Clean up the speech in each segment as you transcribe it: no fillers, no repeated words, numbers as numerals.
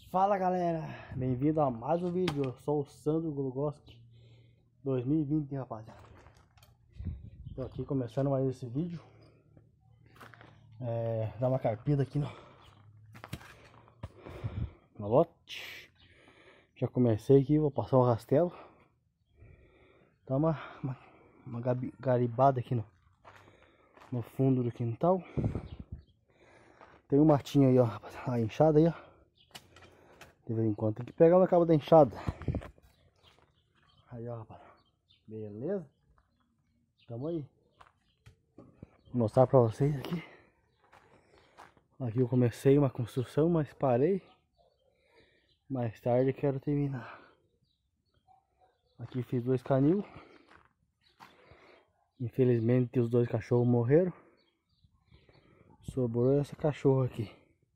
Fala galera, bem-vindo a mais um vídeo. Eu sou o Sandro Glugoski 2020, rapaziada. Tô aqui começando mais esse vídeo. Dar uma carpida aqui no lote. Já comecei aqui, vou passar um rastelo. Dá uma garibada aqui no fundo do quintal. Tem um matinho aí, ó, a enxada aí, ó. De vez em quando tem que pegar na cabo da enxada. Aí, ó, rapaz. Beleza? Tamo aí. Vou mostrar pra vocês aqui. Aqui eu comecei uma construção, mas parei. Mais tarde quero terminar. Aqui fiz 2 canil. Infelizmente os 2 cachorros morreram. Sobrou essa cachorra aqui.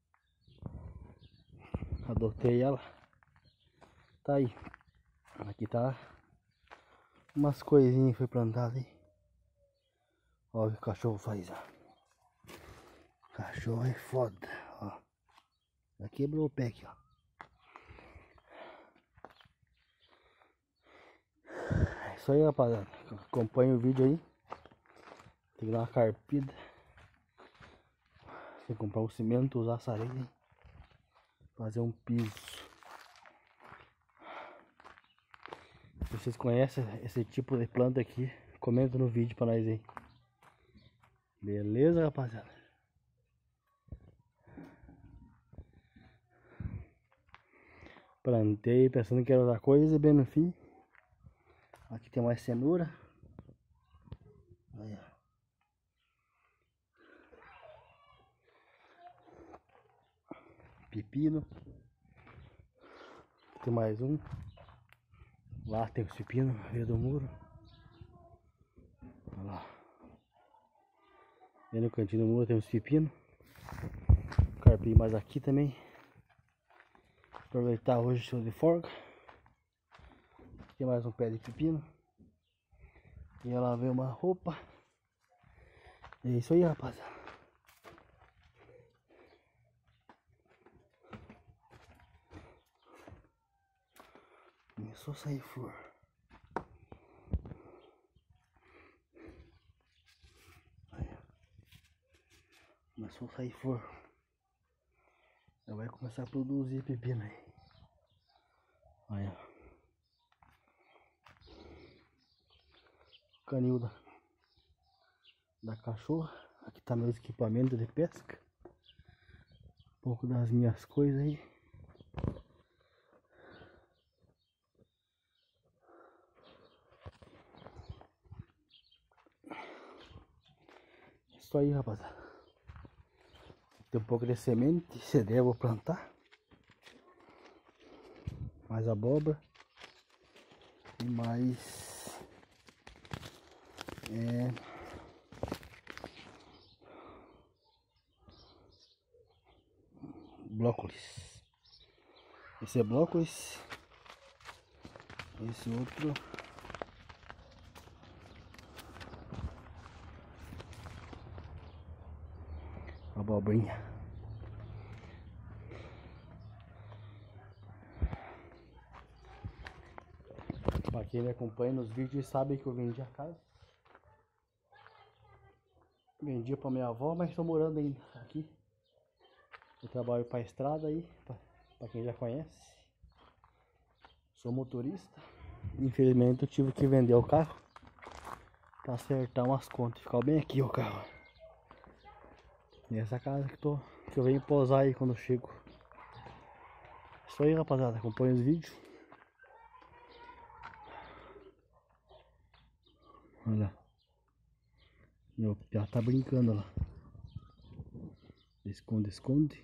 Adotei ela. Tá aí. Aqui tá umas coisinhas que foi plantada aí. Olha o que o cachorro faz, ó. Cachorro é foda, ó. Já quebrou o pé aqui, ó. É isso aí, rapaziada. Acompanha o vídeo aí. Tem que dar uma carpida. Tem que comprar um cimento, usar essa areia. Fazer um piso. Se vocês conhecem esse tipo de planta aqui, comenta no vídeo pra nós aí. Beleza, rapaziada? Plantei pensando que era outra coisa e bem no fim. Aqui tem mais cenoura. Aí, ó. Pepino. Tem mais um. Lá tem os pepinos no meio do muro. Olha lá. E no cantinho do muro tem os pepinos. Carpei mais aqui também. Aproveitar hoje show de folga. Tem mais um pé de pepino. E ela veio uma roupa. É isso aí, rapaziada. Começou a sair flor. Aí, começou a sair flor. Já vai começar a produzir pepino aí. Aí, ó. Canil da cachorra. Aqui tá meus equipamentos de pesca. Um pouco das minhas coisas aí. Isso aí, rapaziada. Tem um pouco de semente, se der eu vou plantar. Mais abóbora. E mais brócolis. Esse é brócolis. Esse outro abobrinha. Pra quem me acompanha nos vídeos sabe que eu vendi a casa. Vendi pra minha avó, mas estou morando ainda aqui. Eu trabalho pra estrada aí, pra quem já conhece. Sou motorista. Infelizmente eu tive que vender o carro pra acertar umas contas. Ficou bem aqui o carro. E essa casa que eu venho posar aí quando eu chego. Isso aí, rapaziada. Acompanha os vídeos. Olha lá. Meu piá tá brincando lá. Esconde, esconde.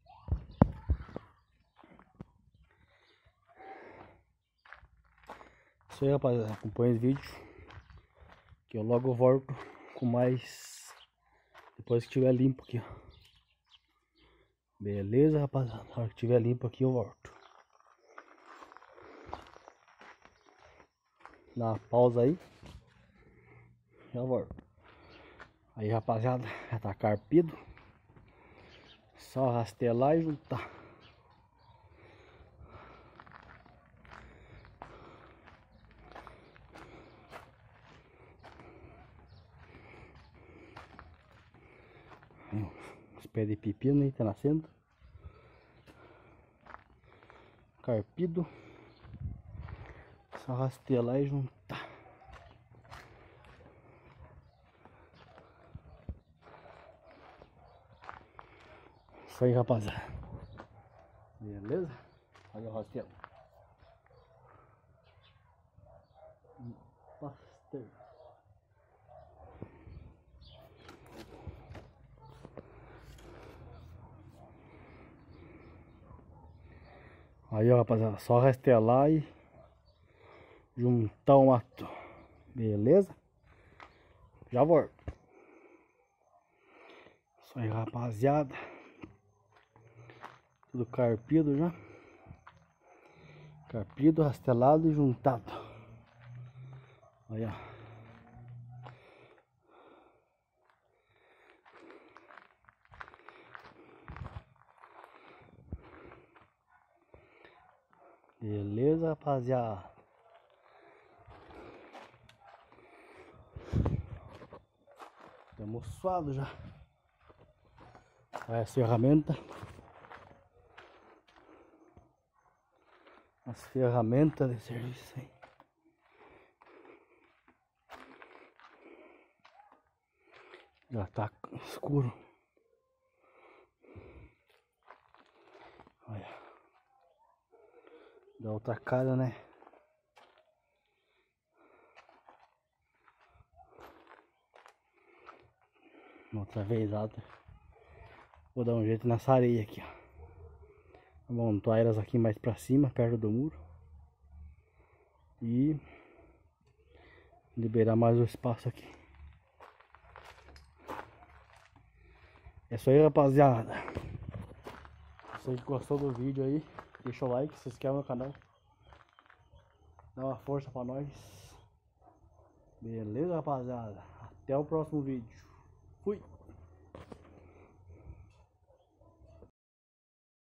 Isso aí, rapaziada. Acompanha os vídeos. Que eu logo volto com mais. Depois que tiver limpo aqui, ó. Beleza, rapaziada. Na hora que tiver limpo aqui eu volto. Dá uma pausa aí. Já volto. Aí, rapaziada, já tá carpido. Só rastelar e juntar. pé de pepino aí, tá nascendo. Carpido. Só rastelar e juntar. Isso aí, rapaziada. Beleza? Olha o rastelo. Pasteur. Aí, ó, rapaziada, só rastelar e juntar o mato. Beleza? Já volto. Isso aí, rapaziada. Tudo carpido já. Carpido, rastelado e juntado. Aí, ó. Beleza, rapaziada. Estamos suados já. Aí as ferramentas. As ferramentas de serviço aí. Já tá escuro. Olha. Da outra cara, né? Outra vez alta. Vou dar um jeito nessa areia aqui, ó. Vou montar elas aqui mais pra cima, perto do muro. E liberar mais o espaço aqui. É isso aí, rapaziada. Se você gostou do vídeo aí, deixa o like, se inscreve no canal. Dá uma força pra nós. Beleza, rapaziada? Até o próximo vídeo. Fui!